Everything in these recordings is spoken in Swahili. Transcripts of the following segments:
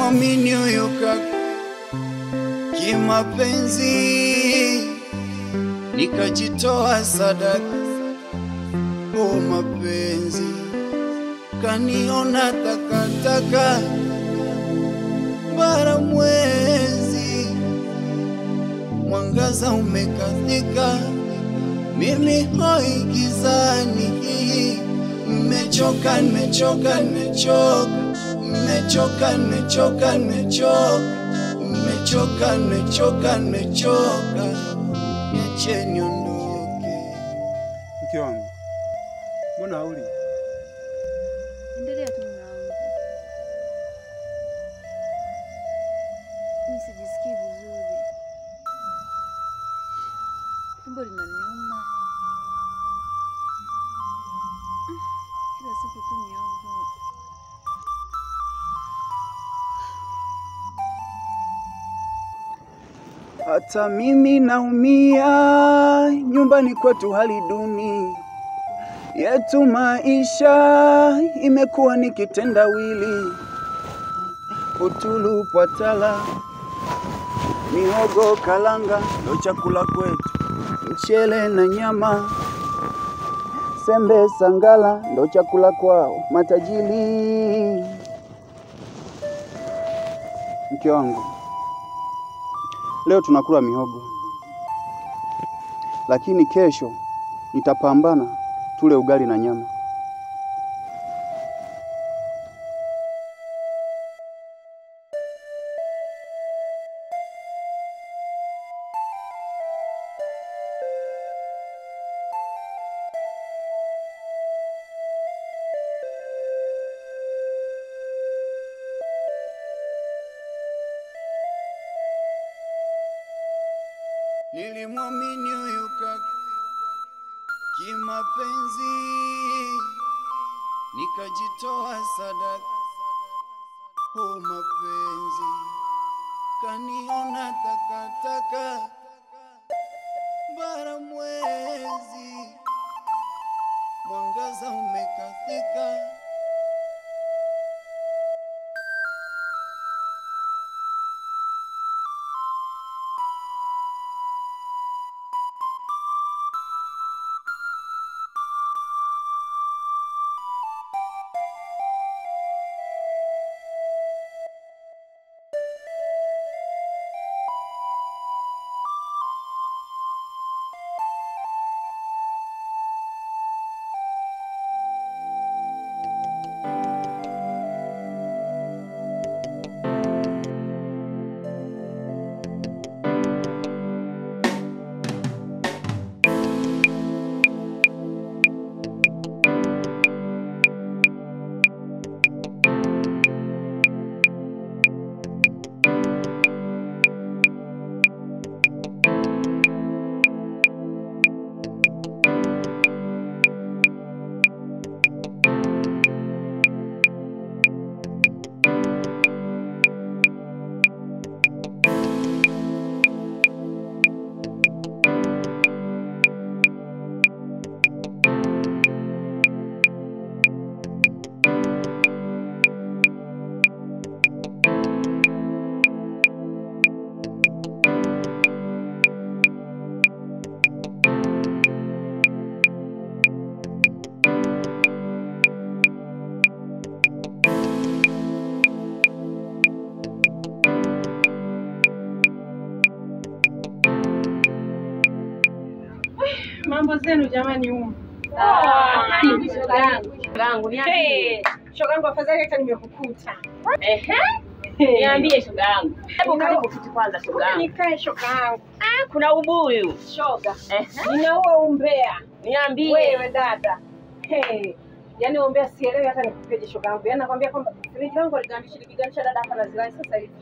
Nilimwamini huyo kaka kimapenzi, nikajitoa sadaka. Oh mapenzi, kaniona takataka bara mwezi, mwangaza umekatika, mimi hoi gizani. Nimechoka, nimechoka, nimechoka, nimechoka, nimechoka, nimechoka, nimechoka, nimechoka, nimechoka, niache niondoke. Mke wangu, mbona hauli? Endelea tu mwanangu. Mimi sijisikii vizuri. Tumbo linaniuma. Kila siku tu miogo. Hata mimi naumia, nyumbani kwetu hali duni yetu, maisha imekuwa ni kitendawili. Utulu, pwatala, mihogo, kalanga ndo chakula kwetu, mchele na nyama, sembe, sangala ndo chakula kwao matajiri. Mke wangu, leo tunakula mihogo, lakini kesho nitapambana tule ugali na nyama. Nilimwamini huyo kaka kimapenzi, nikajitoa sadaka. Oh mapenzi, kaniona takataka bara mwezi, mwangaza umekatika. Mambo zenu jamani humu. Shoga yangu niambie. Shoga yangu afadhali hata nimekukuta. Niambie shoga yangu. Hebu karibu kiti kwanza shoga yangu. Nikae shoga yangu. Kuna ubuyu. Shoga. Ninaua umbea. Niambie. Wewe dada. Yaani umbea sielewi hata nikupeje shoga yangu. Yaani nakwambia kwamba friji langu likiganisha dada hapa na zilai sasa hivi.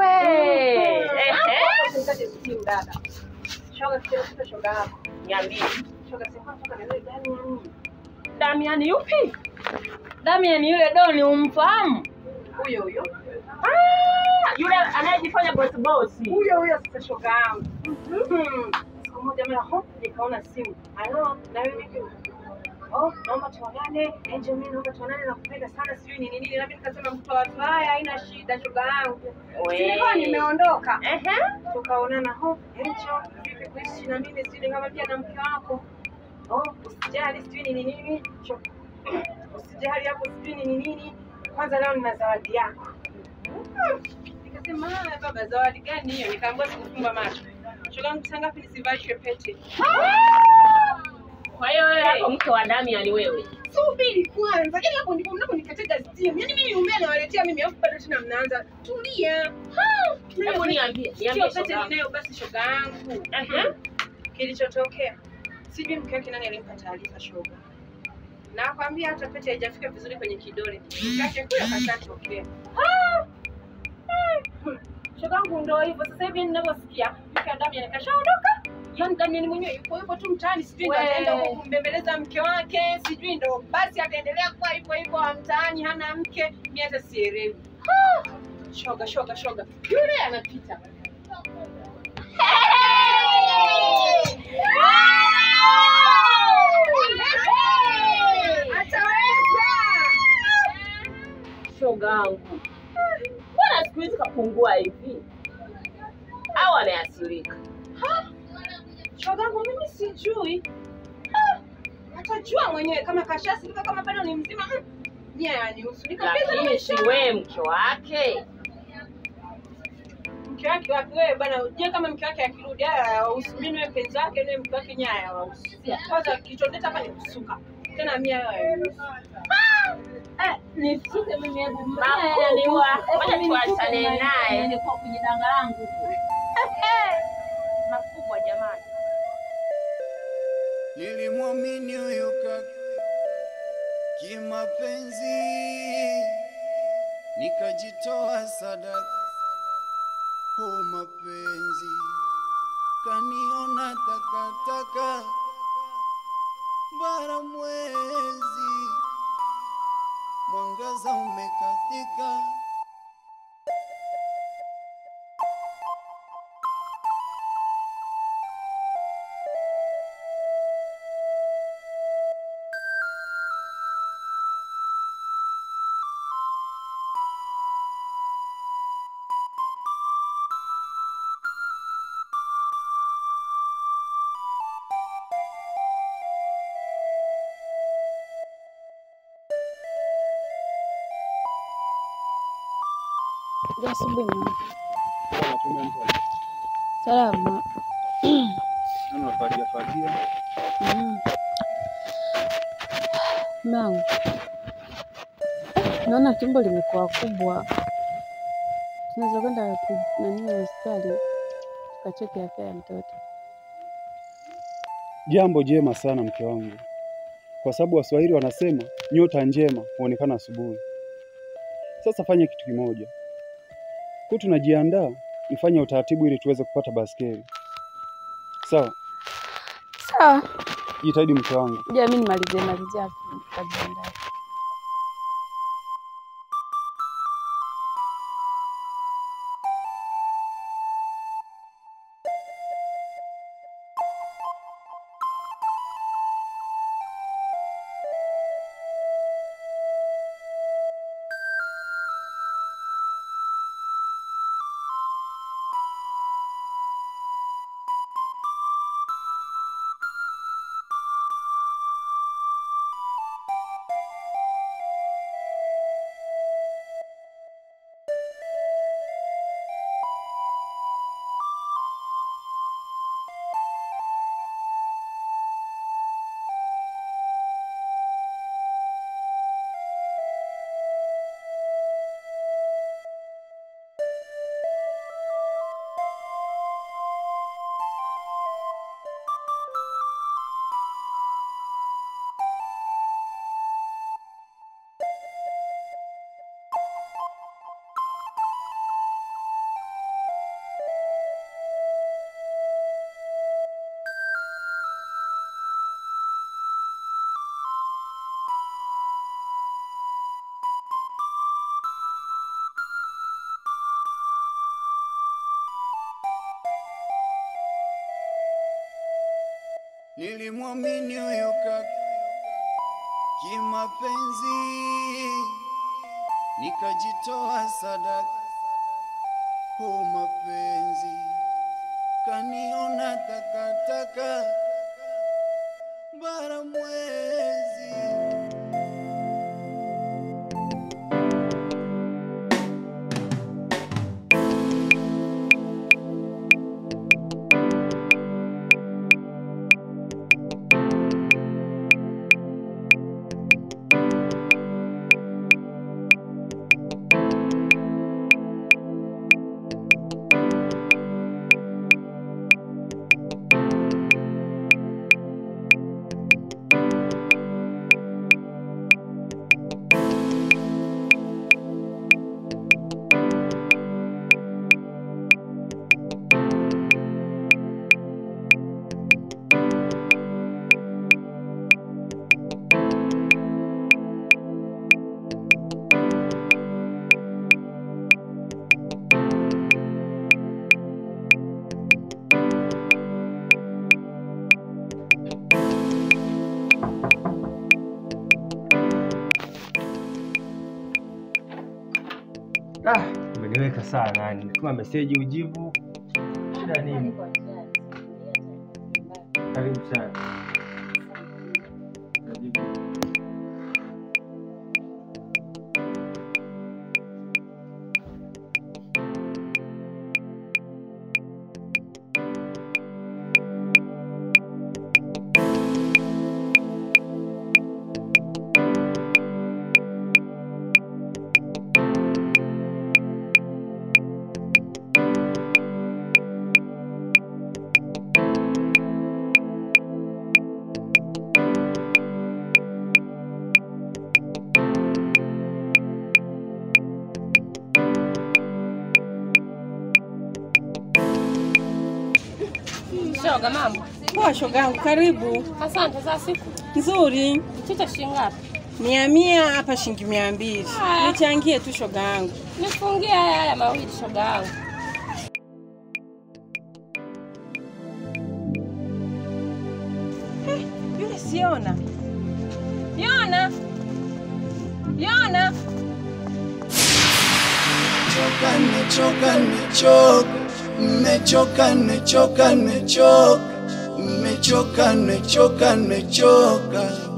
Nikaje simu dada. Shoga kitu shoga yangu. Niambie. Shoga sema shoga ndio Damiani. Damiani yupi? Damiani yule doni umfahamu? Huyo. Yule anayejifanya boss. Huyo sasa shoga yangu. Siku moja mimi nikaona simu. Alo, na wewe vipi? naomba tuonane, Angel mimi naomba tuonane na kupenda sana sijui ni nini. Na mimi nikasema mtu wa watu haya haina shida shoga yangu. Nilikuwa nimeondoka. Tukaonana Angel vipi kuishi na mimi sijui kama pia na mke wako. Usijali sijui ni nini. Usijali hapo sijui ni nini. Kwanza leo nina zawadi yako. Nikasema baba zawadi gani hiyo? Nikaambiwa sikufumba macho. Shoga yangu saa ngapi nisivalishwe pete? Kwa hiyo wewe hapo mke wa damu yani wewe. Subiri kwanza. Yaani hapo ndipo mnaponikatega steam. Yaani mimi umea nawaletea mimi afu bado tena mnaanza tulia. Hebu niambie pete ninayo basi shoga yangu. Kilichotokea. Sijui mke wake nani alimpa taarifa shoga. Na akwambia hata pete haijafika vizuri kwenye kidole. Mke wake kule kashatokea. Shoga yangu ndio hivyo. Sasa hivi ninavyosikia mke wa damu yanakashaondoka. Yaani Daniel mwenyewe yuko tu mtaani sijui ndo ataenda kumbembeleza mke wake, sijui ndo basi ataendelea kuwa hivyo mtaani hana mke, mimi hata sielewi. Shoga. Yule anapita. Ataweza. shoga yangu. Mbona siku hizi kapungua hivi? Au ameathirika? Shogangu mimi sijui. Atajua mwenyewe kama kashasirika kama bado ni mzima. Nia yanihusu. Lakini si wewe mke wake. Mke wake wapi wewe bwana? Je, kama mke wake akirudi usubiri wewe penzi wake na mke wake nyaya wahusia. Kwanza kichondeta hapa ni kusuka. Tena mia yao. Nisuke mimi yangu mbaya ni wa. Wacha tuachane naye. Ni kwa kwenye danga langu huko. Makubwa jamani. Nilimwamini huyo kaka kimapenzi, nikajitoa sadaka. Mapenzi kaniona takataka, bara mwezi mwangaza umekatika. Asubuhi mama. Salama. Unafagia. Mangu. Naona tumbo limekuwa kubwa. Tunaweza kwenda hospitali tukacheki afya ya mtoto. Jambo jema sana mke wangu. Kwa sababu Waswahili wanasema nyota njema huonekana asubuhi. Sasa fanye kitu kimoja. Kwa tunajiandaa nifanye utaratibu ili tuweze kupata baskeli. Sawa? Sawa. Jitahidi mke wangu. Je, mimi nimalizie kajiandaa. Nilimwamini huyo kaka kimapenzi, nikajitoa sadaka. Oh mapenzi, kaniona takataka bara mwezi. Umeniweka sana yani. Kama message ujibu. Shida nini? Karibu sana. Shoga, mambo? Poa shogangu, karibu. Asante. Za siku Nzuri. chicha shilingi ngapi? 100 hapa shilingi 200. Nichangie tu shogangu. Nifungie haya mawili shoga yangu. Yule siona. Yona. Nimechoka, nimechoka.